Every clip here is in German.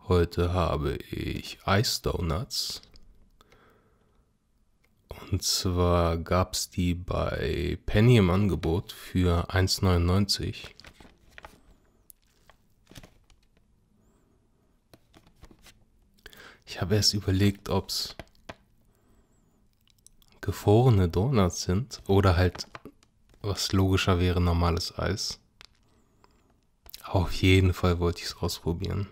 Heute habe ich Eisdonuts. Und zwar gab es die bei Penny im Angebot für 1,99. Ich habe erst überlegt, ob es gefrorene Donuts sind oder halt, was logischer wäre, normales Eis. Auf jeden Fall wollte ich es ausprobieren.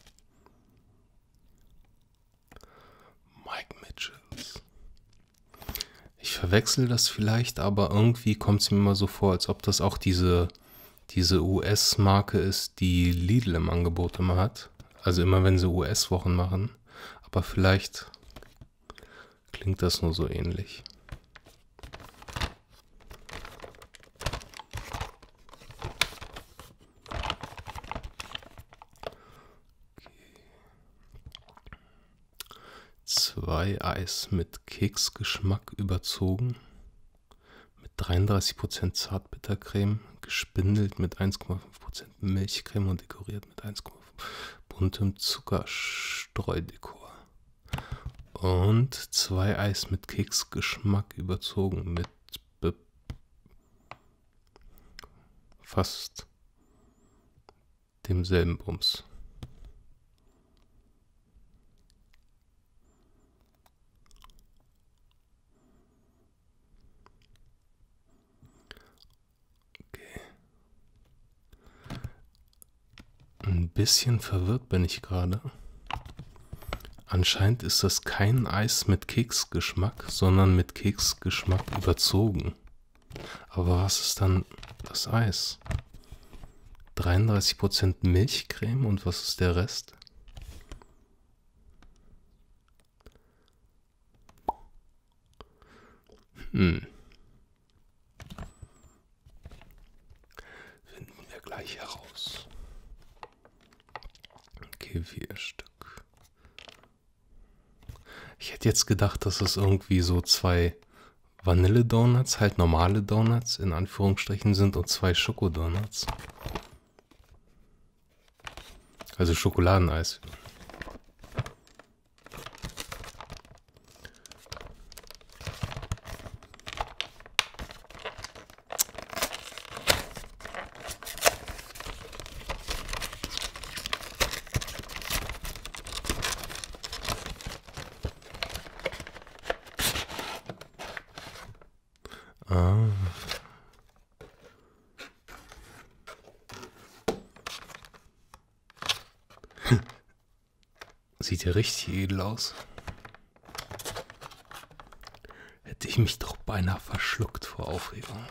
Mike Mitchells. Ich verwechsel das vielleicht, aber irgendwie kommt es mir immer so vor, als ob das auch diese US-Marke ist, die Lidl im Angebot immer hat. Also immer, wenn sie US-Wochen machen. Aber vielleicht klingt das nur so ähnlich. Zwei Eis mit Keksgeschmack überzogen, mit 33% Zartbittercreme, gespindelt mit 1,5% Milchcreme und dekoriert mit 1,5% buntem Zuckerstreudekor. Und zwei Eis mit Keksgeschmack überzogen mit fast demselben Bums. Ein bisschen verwirrt bin ich gerade. Anscheinend ist das kein Eis mit Keksgeschmack, sondern mit Keksgeschmack überzogen. Aber was ist dann das Eis? 33% Milchcreme und was ist der Rest? Finden wir gleich heraus. Okay, 4 Stück. Ich hätte jetzt gedacht, dass es irgendwie so 2 Vanille-Donuts, halt normale Donuts in Anführungsstrichen sind und 2 Schokodonuts. Also Schokoladeneis. Ah. Sieht ja richtig edel aus. Hätte ich mich doch beinahe verschluckt vor Aufregung.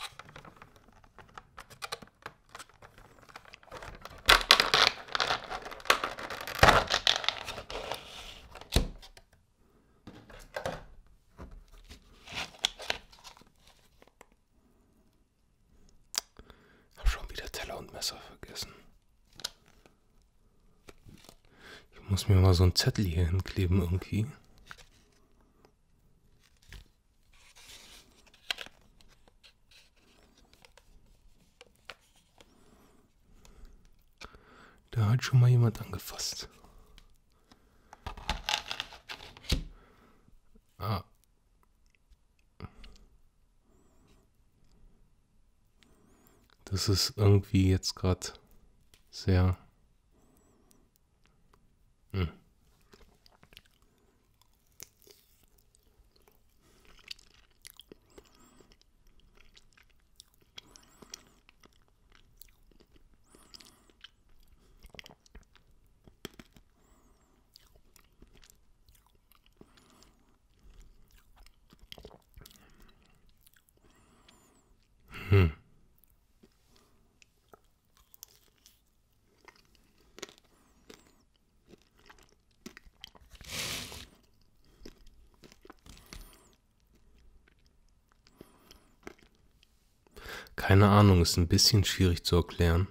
Hab schon wieder Teller und Messer vergessen. Ich muss mir mal so einen Zettel hier hinkleben irgendwie. Da hat schon mal jemand angefasst. Ah. Das ist irgendwie jetzt gerade sehr... Keine Ahnung, ist ein bisschen schwierig zu erklären.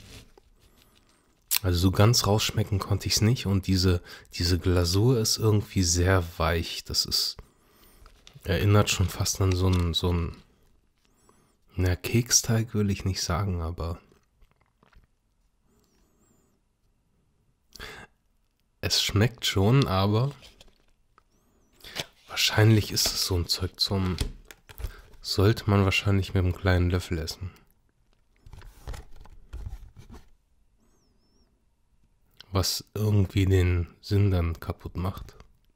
Also so ganz rausschmecken konnte ich es nicht und diese Glasur ist irgendwie sehr weich. Das ist, erinnert schon fast an so ein na, Keksteig will ich nicht sagen, aber Es schmeckt schon, aber wahrscheinlich ist es so ein Zeug sollte man wahrscheinlich mit einem kleinen Löffel essen. Was irgendwie den Sinn dann kaputt macht.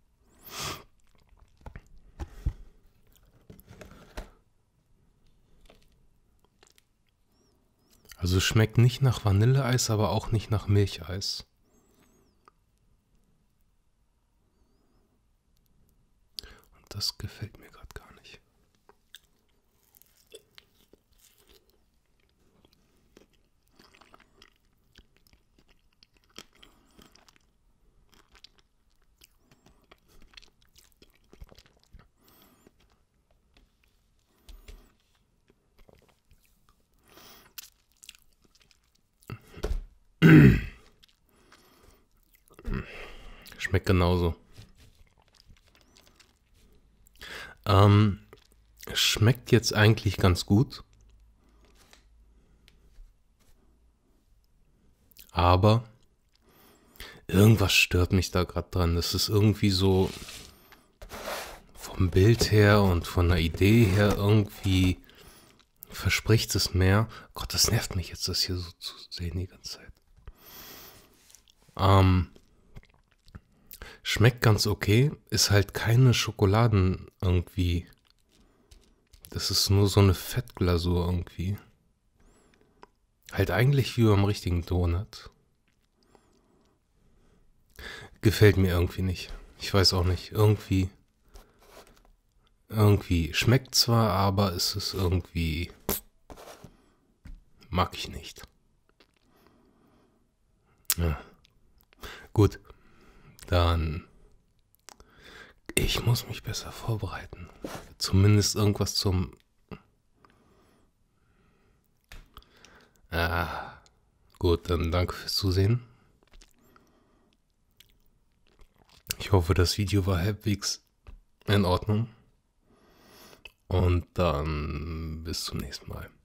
Also es schmeckt nicht nach Vanilleeis, aber auch nicht nach Milcheis. Und das gefällt mir gerade gar nicht. Schmeckt genauso. Schmeckt jetzt eigentlich ganz gut. Aber irgendwas stört mich da gerade dran. Das ist irgendwie so vom Bild her und von der Idee her irgendwie verspricht es mehr. Gott, das nervt mich jetzt, das hier so zu sehen die ganze Zeit. Schmeckt ganz okay, ist halt keine Schokoladen irgendwie. Das ist nur so eine Fettglasur irgendwie. Halt eigentlich wie beim richtigen Donut. Gefällt mir irgendwie nicht. Ich weiß auch nicht. Irgendwie schmeckt zwar, aber es ist irgendwie mag ich nicht. Ja. Gut, dann ich muss mich besser vorbereiten. Zumindest irgendwas zum gut, dann danke fürs Zusehen. Ich hoffe, das Video war halbwegs in Ordnung. Und dann bis zum nächsten Mal.